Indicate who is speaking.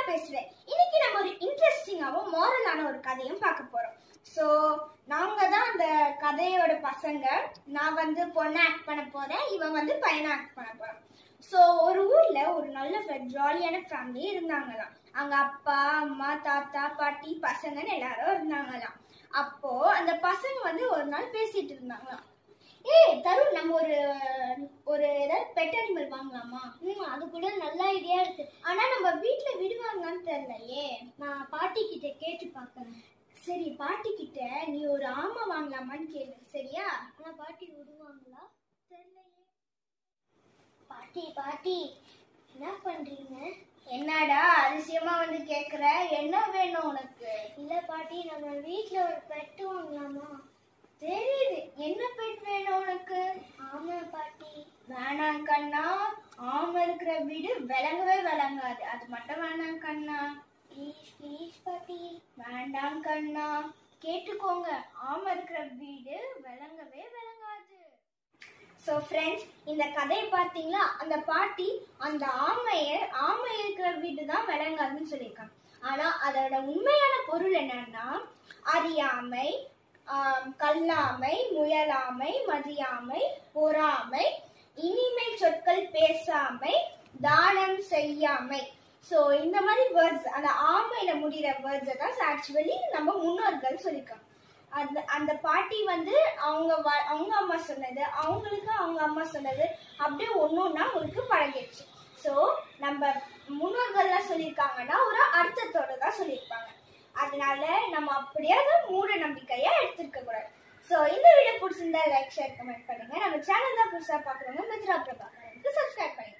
Speaker 1: பேசுறேன். இன்னைக்கு நம்ம ஒரு இன்ட்ரெஸ்டிங்காவும் மாரலான ஒரு கதையும் பார்க்க போறோம். சோ நாங்க தான் அந்த கதையோட பசங்க. நான் வந்து பொண்ணை ஆக்ட் பண்ண போறேன், இவன் வந்து பையனை ஆக்ட் பண்ண போறான். சோ ஒரு ஊர்ல ஒரு நல்ல ஜாலியான ஃபேமிலி இருந்தாங்களாம். அங்க அப்பா அம்மா தாத்தா பாட்டி பசங்கன்னு எல்லாரும் இருந்தாங்களாம். அப்போ அந்த பசங்க வந்து ஒரு நாள் பேசிட்டு இருந்தாங்களாம். தருண், நம்ம ஒரு ஏதாவது பெட் அனிமல் வாங்கலாமா?
Speaker 2: அது கூட நல்ல ஐடியா இருக்கு.
Speaker 1: ஆனா நம்ம வீட்டுல விடுவாங்கன்னு தெரியலையே.
Speaker 2: நான் பாட்டி கிட்ட கேட்டு பாக்குறேன்.
Speaker 1: சரி, பாட்டி கிட்ட நீ ஒரு ஆமை வாங்கலாமான்னு கேளு, சரியா?
Speaker 2: ஆனா பாட்டி விடுவாங்களா தெரியலையே. பாட்டி என்ன பண்றீங்க?
Speaker 1: என்னடா அதிசயமா வந்து கேக்குற? என்ன வேணும் உனக்கு?
Speaker 2: இல்ல பாட்டி, நம்ம வீட்டுல ஒரு பெட் வாங்கலாமா?
Speaker 1: தெரியுது, என்ன பெட் வேணும் உனக்கு?
Speaker 2: ஆமா பாட்டி.
Speaker 1: வேணாம் கண்ணா, ஆமை இருக்கிற வீடு விளங்கவே விளங்காது. அது மட்டும் வேணாம் கண்ணா.
Speaker 2: ப்ளீஸ் பாட்டி.
Speaker 1: வேண்டாம் கண்ணா, கேட்டுக்கோங்க, ஆமை இருக்கிற வீடு விளங்கவே விளங்காது. சோ ஃப்ரெண்ட்ஸ், இந்த கதையை பார்த்தீங்களா? அந்த பாட்டி அந்த ஆமை இருக்கிற வீடு தான் விளங்காதுன்னு சொல்லியிருக்காங்க. ஆனா அதோட உண்மையான பொருள் என்னன்னா, அறியாமை, கல்லாமை, முயலாமை, மதியாமை, பொறாமை, இனிமை சொற்கள் பேசாமை, தானம் செய்யாமை. சோ இந்த மாதிரி வேர்ட்ஸ், அந்த ஆமையில முடிகிற வேர்ட்ஸ் தான் ஆக்சுவலி நம்ம முன்னோர்கள் சொல்லியிருக்காங்க. அந்த பாட்டி வந்து அவங்க அம்மா சொன்னது, அவங்களுக்கு அவங்க அம்மா சொன்னது, அப்படியே ஒன்னொன்னா உங்களுக்கு பழகிடுச்சு. சோ நம்ம முன்னோர்கள்லாம் சொல்லியிருக்காங்கன்னா ஒரு அர்த்தத்தோட தான் சொல்லியிருப்பாங்க. அதனால நம்ம அப்படியே மூட நம்பிக்கையா எடுத்துருக்க கூடாது. சோ இந்த வீடியோ பிடிச்சிருந்தா லைக், ஷேர், கமெண்ட் பண்ணுங்க. நம்ம சேனல் தான் புதுசா பாக்குறவங்க மித்ரா பிரபாகரனுக்கு சப்ஸ்கிரைப் பண்ணுங்க.